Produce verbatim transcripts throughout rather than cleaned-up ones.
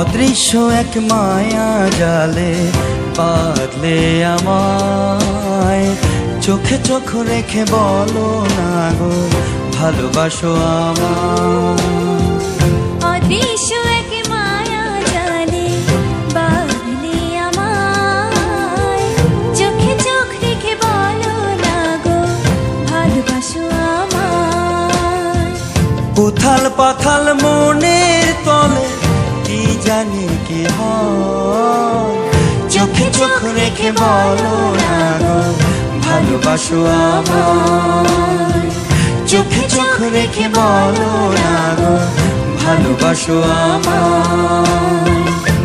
অদৃশ্য এক মায়া জালে বাঁধলে আমায়, চোখে চোখ রেখে বলো না গো ভালোবাসো আমায়। অদৃশ্য এক মায়া জালে বাঁধলে আমায়, চোখে চোখ রেখে বলো না গো ভালোবাসো আমায়। উথাল পাথাল মনের তলে কি জানি কি হয়, চোখে চোখ রেখে বলো না গো ভালোবাসো আমায়। চোখে চোখ রেখে বলো না গো ভালোবাসো আমায়।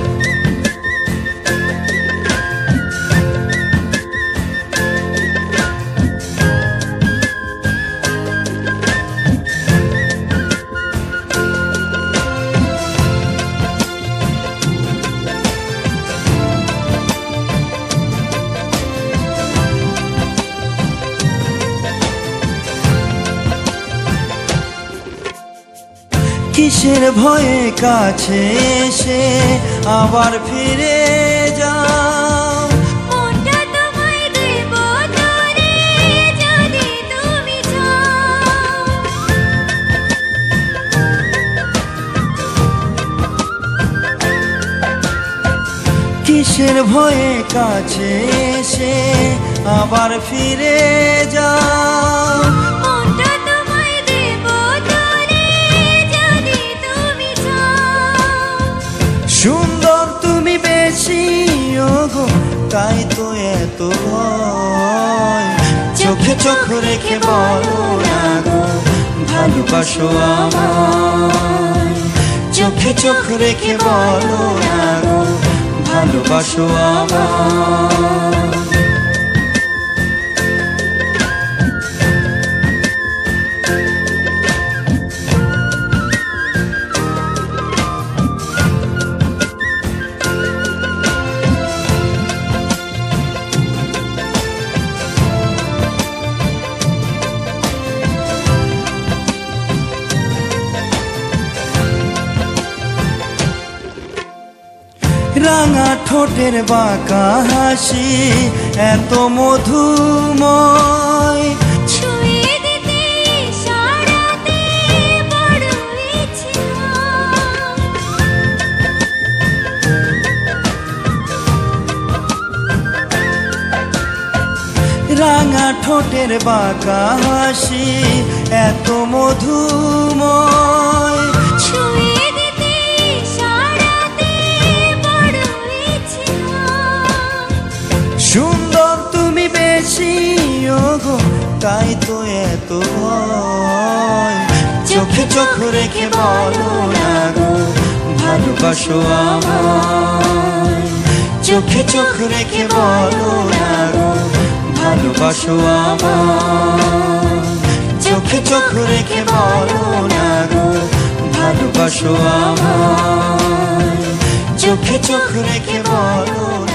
কিসের ভয়ে কাছে এসে আবার ফিরে যাও, মনটা তোমায় দেব তোরে যদি তুমি চাও। কিসের ভয়ে কাছে এসে আবার ফিরে যাও, মনটা তোমায় দেব তোরে যদি তুমি চাও। সুন্দর তুমি বেশি ওগো তাই তো এত ভয়, চোখে চোখ রেখে বলো না গো ভালোবাসো আমায়। চোখে চোখ রেখে বলো না গো ভালোবাসো আমায়। রাঙা ঠোঁটের বাঁকা হাসি এত মধুময়, ছুঁয়ে দিতে ইশারাতে বড় ইচ্ছে হয়। রাঙা ঠোঁটের বাঁকা হাসি এত মধুময়, ছুঁয়ে দিতে ইশারাতে বড় ইচ্ছে হয়। সুন্দর তুমি বেশি ওগো তাই তো এত ভয়, চোখে চোখ রেখে বলো না গো ভালোবাসো আমায়। চোখে চোখ রেখে বলো না গো ভালোবাসো আমায়। চোখে চোখ রেখে বলো না গো ভালোবাসো আমায়। চোখে চোখ রেখে বলো